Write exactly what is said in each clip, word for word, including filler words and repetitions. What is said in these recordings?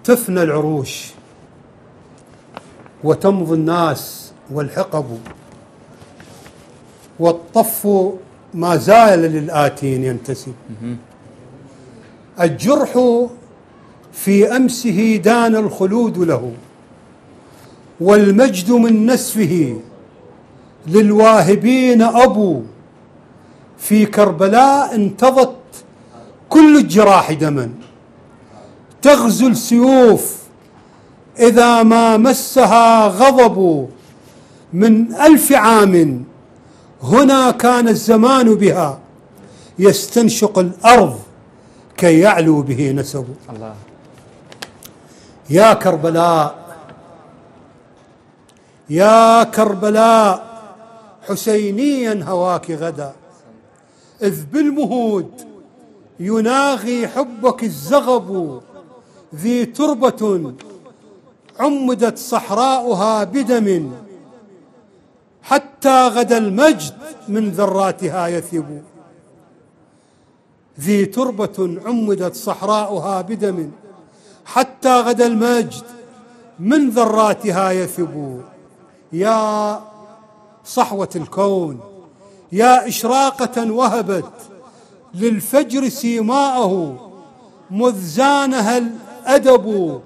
تفنى العروش وتمضي الناس والحقب، والطف ما زال للآتين ينتسب. الجرح في أمسه دان الخلود له، والمجد من نسفه للواهبين أبو. في كربلاء انتضت كل الجراح دما، تغزو السيوف إذا ما مسها غضب. من ألف عام هنا كان الزمان بها يستنشق الأرض كي يعلو به نسب. الله. يا كربلاء يا كربلاء حسينيا هواك غدا، إذ بالمهود يناغي حبك الزغب. ذي تربة عمدت صحراؤها بدم، حتى غدا المجد من ذراتها يثب. ذي تربة عمدت صحراؤها بدم، حتى غدا المجد من ذراتها يثب. يا صحوة الكون، يا إشراقة وهبت للفجر سيماءه، مذ زانها الأدب.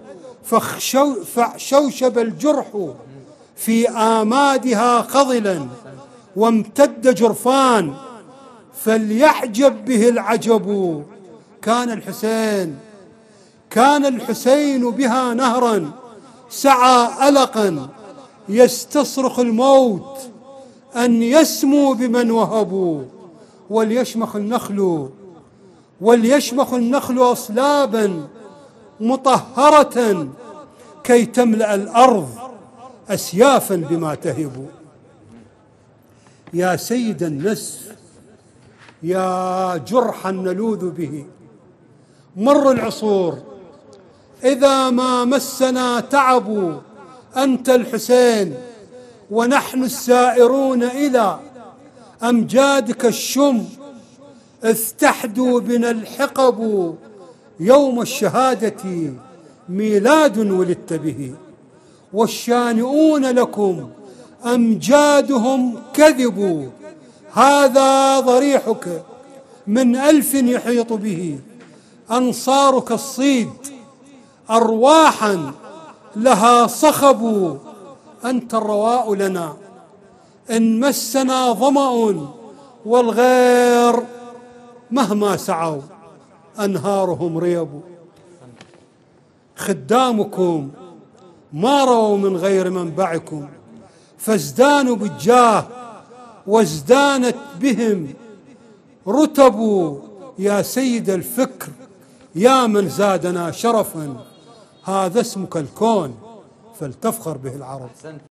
فشوشب الجرح في آمادها خضلا، وامتد جرفان فليحجب به العجب. كان الحسين كان الحسين بها نهرا سعى ألقا، يستصرخ الموت أن يسمو بمن وهبوا. وليشمخ النخل وليشمخ النخل أصلابا مطهرة، كي تملأ الأرض أسيافا بما تهب. يا سيد النسف، يا جرحا نلوذ به، مر العصور إذا ما مسنا تعب. أنت الحسين ونحن السائرون إلى أمجادك الشم، إذ تحدو بنا الحقب. يوم الشهادة ميلاد ولدت به، والشانئون لكم أمجادهم كذب. هذا ضريحك من ألف يحيط به، أنصارك الصيد أرواحا لها صخب. أنت الرواء لنا إن مسنا ظمأ، والغير مهما سعوا أنهارهم ريب. خدامكم ما رووا من غير منبعكم، فازدانوا بالجاه وازدانت بهم رتب. يا سيد الفكر، يا من زادنا شرفا، هذا اسمك الكون فلتفخر به العرب.